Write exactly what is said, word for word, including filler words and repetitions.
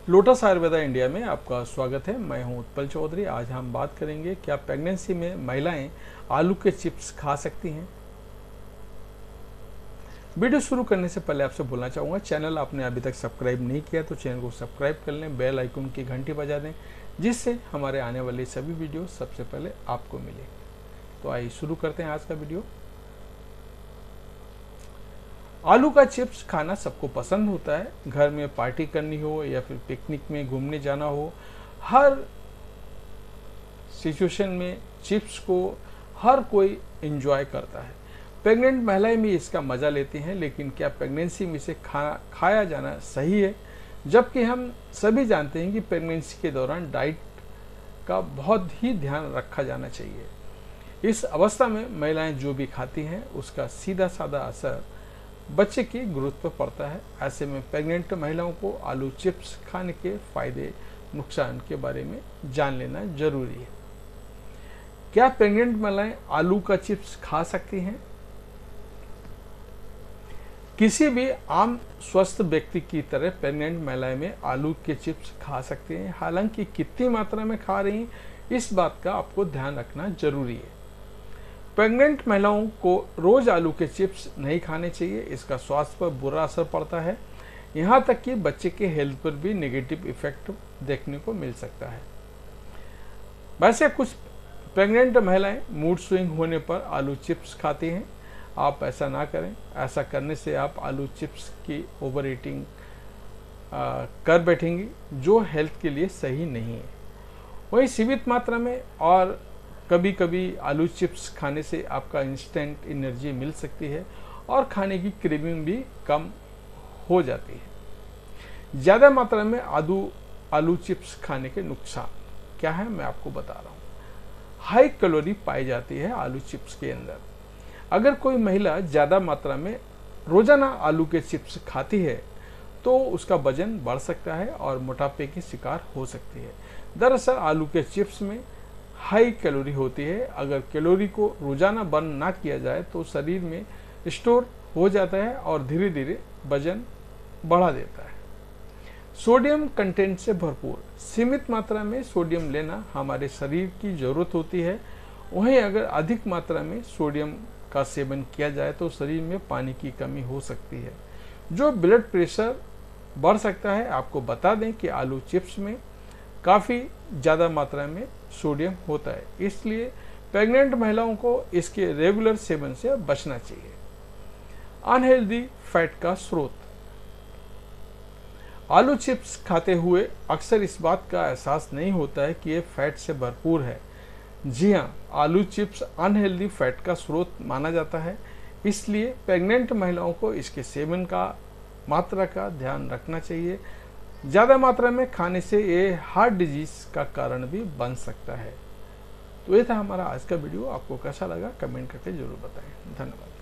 Lotus Ayurveda India में आपका स्वागत है। मैं हूं उत्पल चौधरी। आज हम बात करेंगे क्या प्रेगनेंसी में महिलाएं आलू के चिप्स खा सकती हैं। वीडियो शुरू करने से पहले आपसे बोलना चाहूँगा, चैनल आपने अभी तक सब्सक्राइब नहीं किया तो चैनल को सब्सक्राइब कर लें, बेल आइकन की घंटी बजा दें जिससे हमारे आने वाले सभी वीडियो सबसे पहले आपको मिले। तो आइए शुरू करते हैं आज का वीडियो। आलू का चिप्स खाना सबको पसंद होता है। घर में पार्टी करनी हो या फिर पिकनिक में घूमने जाना हो, हर सिचुएशन में चिप्स को हर कोई एंजॉय करता है। प्रेग्नेंट महिलाएं भी इसका मज़ा लेती हैं, लेकिन क्या प्रेगनेंसी में इसे खा खाया जाना सही है? जबकि हम सभी जानते हैं कि प्रेगनेंसी के दौरान डाइट का बहुत ही ध्यान रखा जाना चाहिए। इस अवस्था में महिलाएं जो भी खाती हैं उसका सीधा साधा असर बच्चे की ग्रोथ पर पड़ता है। ऐसे में प्रेग्नेंट महिलाओं को आलू चिप्स खाने के फायदे नुकसान के बारे में जान लेना जरूरी है। क्या प्रेग्नेंट महिलाएं आलू का चिप्स खा सकती हैं? किसी भी आम स्वस्थ व्यक्ति की तरह प्रेग्नेंट महिलाएं में आलू के चिप्स खा सकती हैं। हालांकि कितनी मात्रा में खा रही हैं इस बात का आपको ध्यान रखना जरूरी है। प्रेग्नेंट महिलाओं को रोज आलू के चिप्स नहीं खाने चाहिए, इसका स्वास्थ्य पर बुरा असर पड़ता है। यहाँ तक कि बच्चे के हेल्थ पर भी नेगेटिव इफेक्ट देखने को मिल सकता है। वैसे कुछ प्रेग्नेंट महिलाएं मूड स्विंग होने पर आलू चिप्स खाती हैं। आप ऐसा ना करें। ऐसा करने से आप आलू चिप्स की ओवर ईटिंग कर बैठेंगी जो हेल्थ के लिए सही नहीं है। वही सीमित मात्रा में और कभी कभी आलू चिप्स खाने से आपका इंस्टेंट एनर्जी मिल सकती है और खाने की क्रेविंग भी कम हो जाती है। ज़्यादा मात्रा में आलू आलू चिप्स खाने के नुकसान क्या है मैं आपको बता रहा हूँ। हाई कैलोरी पाई जाती है आलू चिप्स के अंदर। अगर कोई महिला ज़्यादा मात्रा में रोज़ाना आलू के चिप्स खाती है तो उसका वजन बढ़ सकता है और मोटापे की शिकार हो सकती है। दरअसल आलू के चिप्स में हाई कैलोरी होती है। अगर कैलोरी को रोजाना बर्न ना किया जाए तो शरीर में स्टोर हो जाता है और धीरे धीरे वजन बढ़ा देता है। सोडियम कंटेंट से भरपूर सीमित मात्रा में सोडियम लेना हमारे शरीर की जरूरत होती है। वहीं अगर अधिक मात्रा में सोडियम का सेवन किया जाए तो शरीर में पानी की कमी हो सकती है जो ब्लड प्रेशर बढ़ सकता है। आपको बता दें कि आलू चिप्स में काफ़ी ज़्यादा मात्रा में सोडियम होता है, इसलिए प्रेग्नेंट महिलाओं को इसके रेगुलर सेवन से बचना चाहिए। अनहेल्दी फैट का स्रोत। आलू चिप्स खाते हुए अक्सर इस बात का एहसास नहीं होता है कि ये फैट से भरपूर है। जी हाँ, आलू चिप्स अनहेल्दी फैट का स्रोत माना जाता है, इसलिए प्रेग्नेंट महिलाओं को इसके सेवन का मात्रा का ध्यान रखना चाहिए। ज़्यादा मात्रा में खाने से ये हार्ट डिजीज का कारण भी बन सकता है। तो ये था हमारा आज का वीडियो। आपको कैसा लगा कमेंट करके जरूर बताएं। धन्यवाद।